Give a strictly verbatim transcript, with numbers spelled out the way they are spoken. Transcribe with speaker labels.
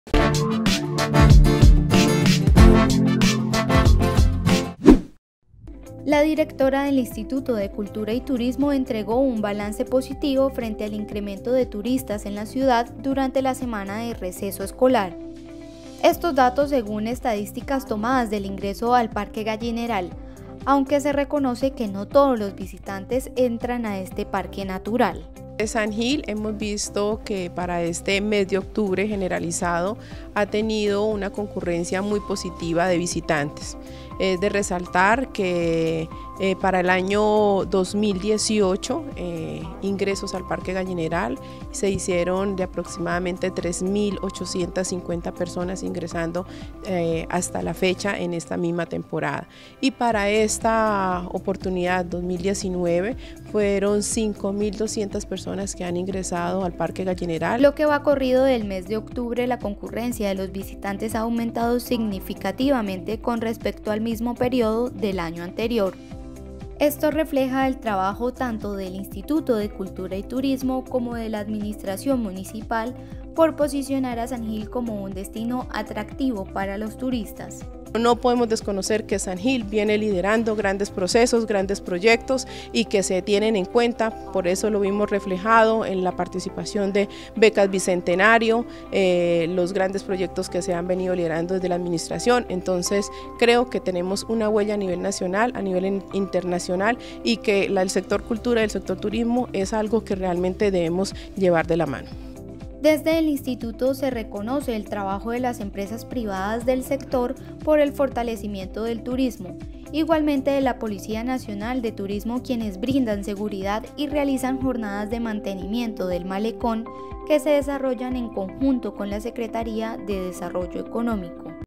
Speaker 1: La directora del Instituto de Cultura y Turismo entregó un balance positivo frente al incremento de turistas en la ciudad durante la semana de receso escolar. Estos datos según estadísticas tomadas del ingreso al Parque Gallineral, aunque se reconoce que no todos los visitantes entran a este parque natural.
Speaker 2: En San Gil hemos visto que para este mes de octubre generalizado ha tenido una concurrencia muy positiva de visitantes. Es de resaltar que eh, para el año dos mil dieciocho eh, ingresos al Parque Gallineral se hicieron de aproximadamente tres mil ochocientas cincuenta personas ingresando eh, hasta la fecha en esta misma temporada. Y para esta oportunidad dos mil diecinueve fueron cinco mil doscientas personas que han ingresado al Parque Gallineral.
Speaker 1: Lo que va corrido del mes de octubre, la concurrencia de los visitantes ha aumentado significativamente con respecto al mismo periodo del año anterior. Esto refleja el trabajo tanto del Instituto de Cultura y Turismo como de la Administración Municipal por posicionar a San Gil como un destino atractivo para los turistas.
Speaker 2: No podemos desconocer que San Gil viene liderando grandes procesos, grandes proyectos y que se tienen en cuenta, por eso lo vimos reflejado en la participación de becas Bicentenario, eh, los grandes proyectos que se han venido liderando desde la administración. Entonces creo que tenemos una huella a nivel nacional, a nivel internacional y que la, el sector cultura y el sector turismo es algo que realmente debemos llevar de la mano.
Speaker 1: Desde el instituto se reconoce el trabajo de las empresas privadas del sector por el fortalecimiento del turismo, igualmente de la Policía Nacional de Turismo, quienes brindan seguridad y realizan jornadas de mantenimiento del malecón que se desarrollan en conjunto con la Secretaría de Desarrollo Económico.